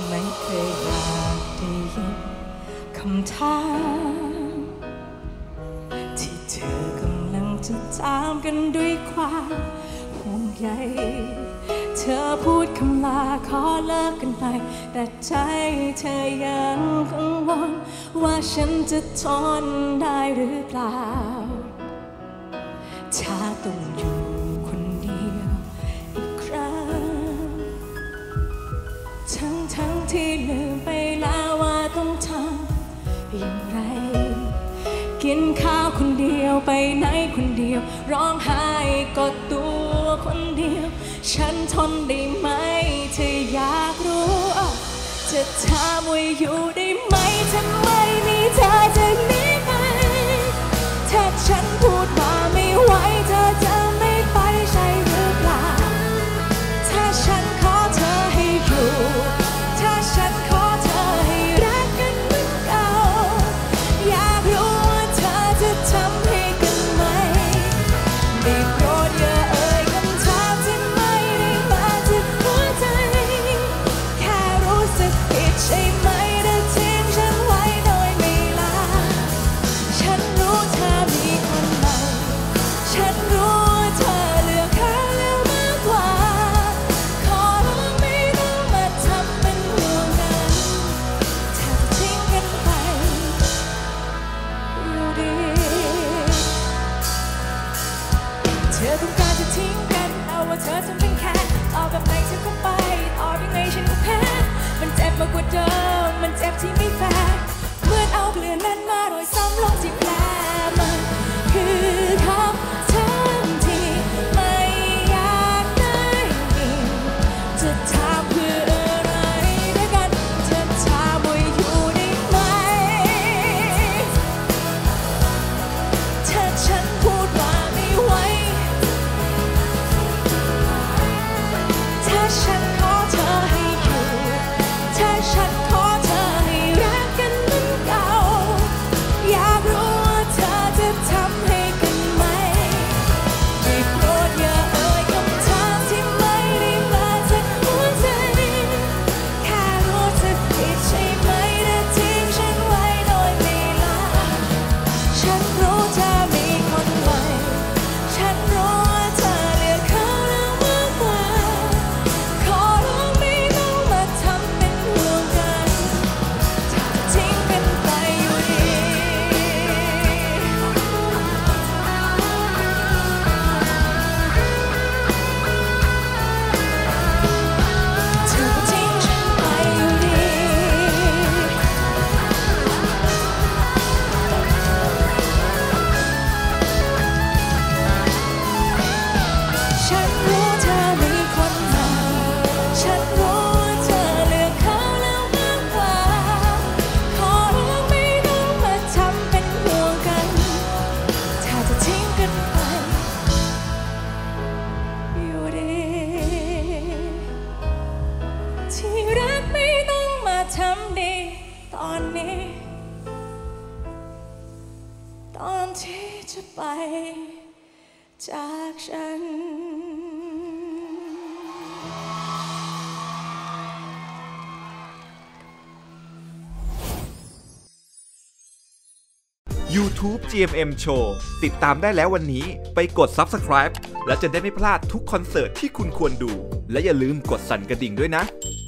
ไม่เคยอยากได้ยินคำถามที่เธอกำลังจะถามกันด้วยความห่วงใยเธอพูดคำลาขอเลิกกันไปแต่ใจเธอยังกังวลว่าฉันจะทนได้หรือเปล่าถ้าต้องอยู่คนเดียวอีกครั้งทั้งที่ลืมไปแล้วว่าต้องทำอย่างไรกินข้าวคนเดียวไปไหนคนเดียวร้องไห้กอดตัวคนเดียวฉันทนได้ไหมเธออยากรู้จะถามว่าอยู่ได้ไหมถ้าไม่มีเธอจะหนีไปถ้าฉันพูดว่าไม่ไหวเธอจะไม่ไปใช่หรือเปล่าถ้าฉันขอเธอให้อยู่ถ้าฉันขอเธอให้รักกันเหมือนเก่าอยากรู้ว่าเธอจะทำให้กันไหมได้โปรดอย่าเอ่ยคำถามที่ไม่ได้มาจากหัวใจแค่รู้สึกผิดใช่ไหมได้ทิ้งฉันไว้โดยไม่ลาฉันรู้เธอมีคนใหม่ฉันรู้ว่าเธอเลือกเขาแล้วมากกว่าขอร้องไม่ต้องมาทำเป็นห่วงกันถ้าจะทิ้งกันไปอยู่ดีเธอต้องการจะทิ้งกันเอาว่าเธอทำเป็นแค่ต่อแบบไหนเธอก็ไปต่อยังไงฉันก็แพ้มันเจ็บมากกว่าเดิมมันเจ็บที่ไม่แฟร์เหมือนเอาเกลือนั้นมาโรยซ้ำลงที่แผลมันคือคำถามที่ไม่อยากได้ยินจะถามเพื่ออะไรด้วยกันเธอถามว่าอยู่ได้ไหมถ้าฉันพูดว่าไม่ไหวถ้าฉันขอเธอให้อยู่ถ้าฉันขอเธอให้รักกันเหมือนเก่าอยากรู้ว่าเธอจะทำให้กันไหมได้โปรดอย่าเอ่ยคำถามที่ไม่ได้มาจากหัวใจแค่รู้สึกผิดใช่ไหมได้ทิ้งฉันไว้โดยไม่ลาฉันรู้เธอมีคนใหม่ฉันรู้ว่าเธอเลือกเขาแล้วมากกว่าขอร้องไม่ต้องมาทำเป็นห่วงกันถ้าจะทิ้งกันไปอยู่ดีเธอก็ทิ้งฉันไปอยู่ดีฉันรู้เธอมีคนใหม่ฉันรู้ว่าเธอเลือกเขาแล้วมากกว่าขอร้องไม่ต้องมาทำเป็นห่วงกันถ้าจะทิ้งกันไปอยู่ดีที่รักไม่ต้องมาทำดีตอนนี้ตอนที่จะไปจากฉัน YouTube GMM Show ติดตามได้แล้ววันนี้ไปกด Subscribe แล้วจะได้ไม่พลาดทุกคอนเสิร์ตที่คุณควรดูและอย่าลืมกดสั่นกระดิ่งด้วยนะ